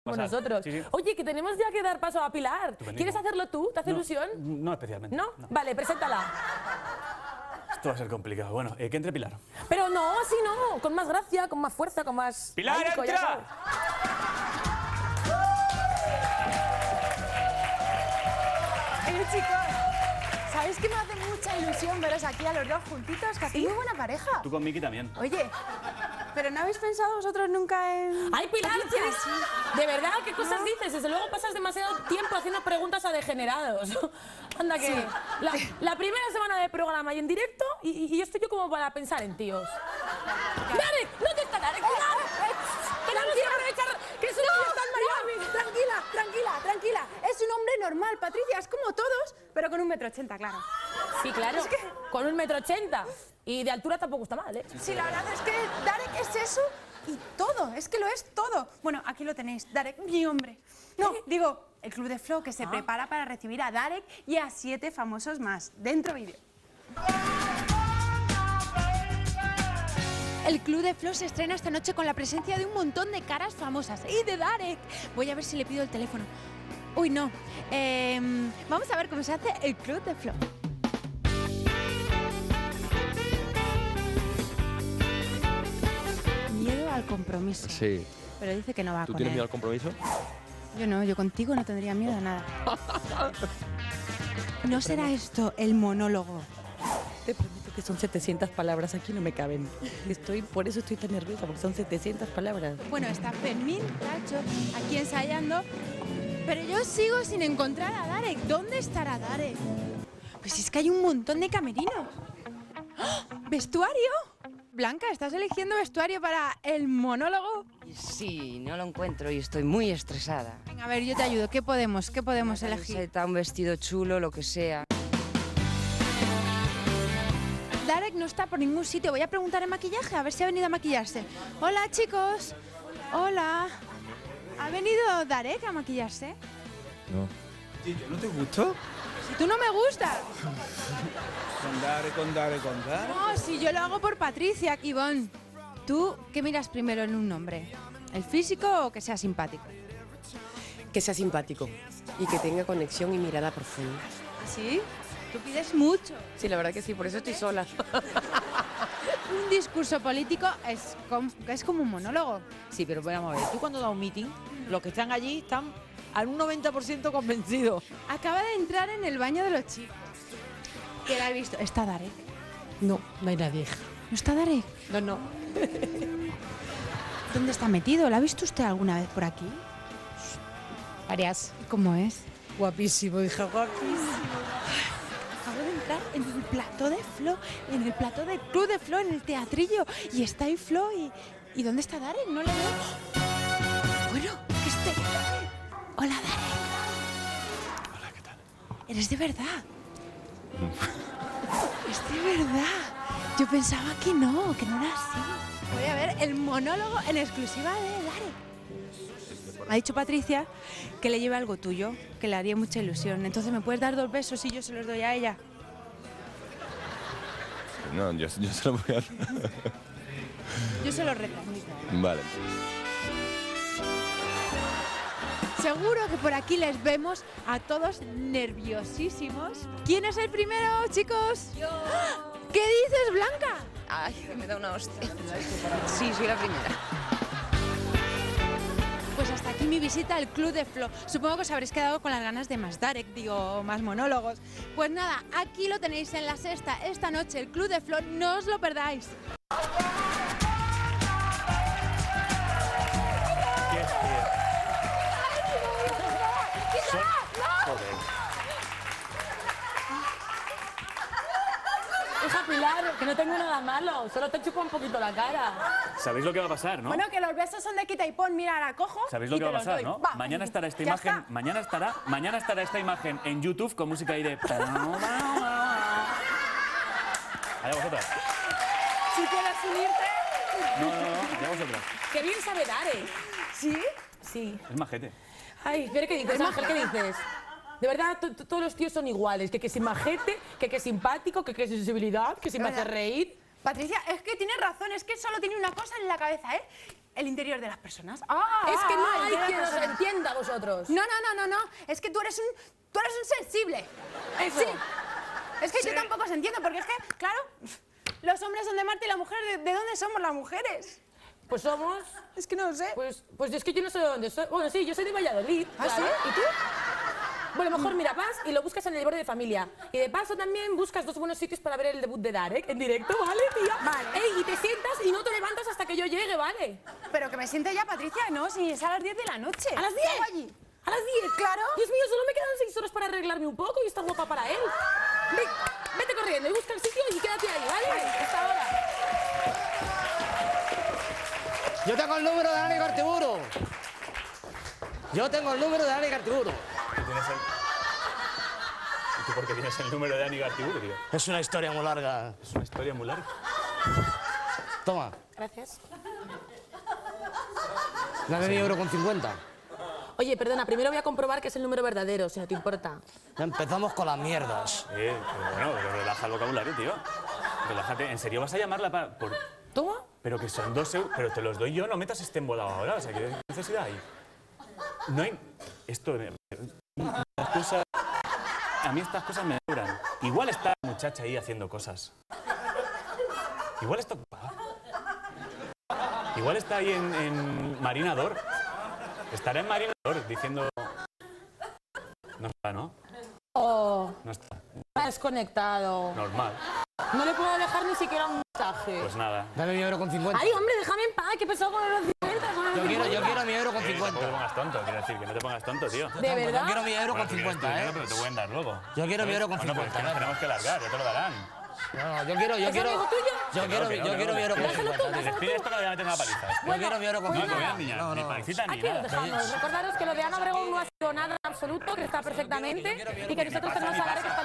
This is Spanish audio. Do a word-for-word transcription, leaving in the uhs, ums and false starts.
Como nosotros. Sí, sí. Oye, que tenemos ya que dar paso a Pilar. ¿Quieres hacerlo tú? ¿Te hace no, ilusión? No especialmente. ¿No? no. Vale, preséntala. Esto va a ser complicado. Bueno, eh, que entre Pilar. Pero no, así no. Con más gracia, con más fuerza, con más... ¡Pilar, ahínco, ya entra! sabes. Eh, chicos, ¿sabéis que me hace mucha ilusión veros aquí a los dos juntitos? Que hacéis muy buena pareja. Tú con Miki también. Oye, ¿pero no habéis pensado vosotros nunca en...? ¡Ay, Pilar! Patricia, ¿quieres- sí. ¿De verdad? ¿Qué cosas dices? Desde luego pasas demasiado tiempo haciendo preguntas a degenerados. Anda que... Sí. La, la primera semana de programa y en directo, y, y estoy yo como para pensar en tíos. ¡Darek! ¿Dónde está Darek? ¡Pilar! ¡Tenemos que aprovechar que es un tío está en Miami! Tranquila, tranquila, tranquila. Es un hombre normal, Patricia, es como todos, pero con un metro ochenta, claro. Sí, claro. Es que- Con un metro ochenta. Y de altura tampoco está mal, ¿eh? Sí, la verdad es que Darek es eso y todo, es que lo es todo. Bueno, aquí lo tenéis, Darek, mi hombre. No, digo, el Club de Flow que se prepara para recibir a Darek y a siete famosos más. Dentro vídeo. El Club de Flow se estrena esta noche con la presencia de un montón de caras famosas y de Darek. Voy a ver si le pido el teléfono. Uy, no. Eh, vamos a ver cómo se hace el Club de Flow. Miedo al compromiso. Sí. Pero dice que no va ¿Tú con tienes él. miedo al compromiso? Yo no, yo contigo no tendría miedo a nada. ¿No será esto el monólogo? Te prometo que son setecientas palabras, aquí no me caben. Estoy, por eso estoy tan nerviosa, porque son setecientas palabras. Bueno, está Fermín, Tacho, aquí ensayando, pero yo sigo sin encontrar a Darek. ¿Dónde estará Darek? Pues es que hay un montón de camerinos. ¡Ah! ¿Vestuario? Blanca, ¿estás eligiendo vestuario para el monólogo? Sí, no lo encuentro y estoy muy estresada. Venga, a ver, yo te ayudo. ¿Qué podemos? ¿Qué podemos Una elegir? camiseta, un vestido chulo, lo que sea. Darek no está por ningún sitio. Voy a preguntar en maquillaje, a ver si ha venido a maquillarse. Hola, chicos. Hola. ¿Ha venido Darek a maquillarse? No. ¿No te gustó? Si tú no me gustas. Condare, condare, condare. No, si yo lo hago por Patricia, Ivonne. ¿Tú qué miras primero en un hombre? ¿El físico o que sea simpático? Que sea simpático y que tenga conexión y mirada profunda. ¿Sí? Tú pides mucho. Sí, la verdad que sí, por eso estoy sola. Un discurso político es, com- es como un monólogo. Sí, pero vamos a ver, tú cuando das un meeting, los que están allí están al un noventa por ciento convencidos. Acaba de entrar en el baño de los chicos. ¿Qué la has visto? ¿Está Darek? No, no hay nadie. ¿No está Darek? No, no. ¿Dónde está metido? ¿La ha visto usted alguna vez por aquí? Varias. ¿Y cómo es? Guapísimo, hija, guapísimo. Acabo de entrar en el plató de Flo, en el plató del Club de Flo, en el teatrillo. Y está ahí Flo y... ¿Y dónde está Darek? No le veo. Bueno, que esté... Hola, Darek. Hola, ¿qué tal? ¿Eres de verdad? Es de verdad. Yo pensaba que no, que no era así. Voy a ver el monólogo en exclusiva de Darek. Ha dicho Patricia que le lleve algo tuyo, que le haría mucha ilusión. Entonces, ¿me puedes dar dos besos y yo se los doy a ella? No, yo, yo se lo voy a dar. Yo se los retransmito. Vale. Seguro que por aquí les vemos a todos nerviosísimos. ¿Quién es el primero, chicos? Yo. ¿Qué dices, Blanca? Ay, que me da una hostia. Sí, soy la primera. Pues hasta aquí mi visita al Club de Flo. Supongo que os habréis quedado con las ganas de más Darek, digo, más monólogos. Pues nada, aquí lo tenéis en La Sexta esta noche, el Club de Flo, no os lo perdáis. ¿Qué es? Son- Joder. Hija Pilar, que no tengo nada malo, solo te chupa un poquito la cara. ¿Sabéis lo que va a pasar, no? Bueno, que los besos son de quita y pon. Mira, ahora cojo ¿Sabéis lo y que te va a los pasar, doy. no? Va. Mañana estará esta Ya imagen, está. mañana estará, mañana estará esta imagen en YouTube con música ahí de... Allá vosotras. Si quieres unirte... No, no, no, allá vosotras. Qué bien sabe Darek. ¿Sí? Sí. Es majete. Ay, pero ¿qué dices, Ángel? ¿Qué dices? De verdad, to- to- todos los tíos son iguales. Que que es majete, que que es simpático, que que es sensibilidad, que si me hace reír. Patricia, es que tienes razón, es que solo tiene una cosa en la cabeza, ¿eh? el interior de las personas. Ah, Es que no el hay interior de quien las os personas. entienda a vosotros. No, no, no, no, no. Es que tú eres un, tú eres un sensible. Eso. Sí. Es que yo tampoco os entiendo, porque es que, claro, los hombres son de Marte y la mujer, ¿de, de dónde somos las mujeres? Pues somos... Es que no lo sé. Pues, pues es que yo no sé de dónde soy. Bueno, sí, yo soy de Valladolid. ¿Ah, claro. sí? ¿Y tú? Bueno, mejor mira, vas y lo buscas en el libro de familia. Y de paso también buscas dos buenos sitios para ver el debut de Darek en directo, ¿vale, tía? Vale. Ey, y te sientas y no te levantas hasta que yo llegue, ¿vale? Pero que me siente ya, Patricia, no, si es a las diez de la noche. ¿A las ¿Qué diez? hago allí? ¿A las diez? Claro. Dios mío, solo me quedan seis horas para arreglarme un poco y estar guapa para él. Ve, vete corriendo y busca el sitio y quédate ahí, ¿vale? Hasta ahora. Yo tengo el número de Dani Gartiburu. Yo tengo el número de Dani Gartiburu. ¿Tú tienes el... ¿Y tú por qué tienes el número de Dani Gartiburu, tío? Es una historia muy larga. Es una historia muy larga. Toma, Gracias. dame mi euro con cincuenta. Oye, perdona, primero voy a comprobar que es el número verdadero, si no te importa. Ya empezamos con las mierdas. Eh, pero bueno, pero relaja el vocabulario, tío. Relájate. ¿En serio vas a llamarla para...? Por... ¿Toma? Pero que son dos euros... Pero te los doy yo, no metas este embolado ahora. O sea, ¿qué necesidad hay? No hay... Esto... Estas cosas... A mí estas cosas me duran. Igual está la muchacha ahí haciendo cosas. Igual está ocupada. Igual está ahí en, en Marinador. Estará en Marinador diciendo... No está, ¿no? Oh, No está. está desconectado. Normal. No le puedo dejar ni siquiera un mensaje. Pues nada. Dame mi euro con cincuenta. Ay, hombre, déjame en paz, que he pesado con los cincuenta. Con los Yo quiero, yo cincuenta. quiero mi euro con Eh, tampoco te cincuenta. pongas tonto, quiero decir, que no te pongas tonto, tío. ¿De verdad? Yo quiero mi euro Bueno, con tú quieres tu cincuenta, dinero, ¿eh? pero te pueden dar luego. Yo quiero mi euro con No, no, pero es cincuenta. que nos dale. tenemos que largar, ya te lo darán. No, yo quiero, yo ¿Es quiero... amigo tuyo? Yo Que quiero, no, que no, yo que quiero no, mi euro que con no. Dáselo tú, cincuenta. dáselo Despide esto que le voy a meter una paliza. Yo quiero mi euro con No, que cincuenta. vean niña, No, ni no. palicita ni Aquí lo nada. dejamos. Recordaros que lo de Ana Obregón no ha sido nada en absoluto, que está perfectamente y que nosotros tenemos a Darek que está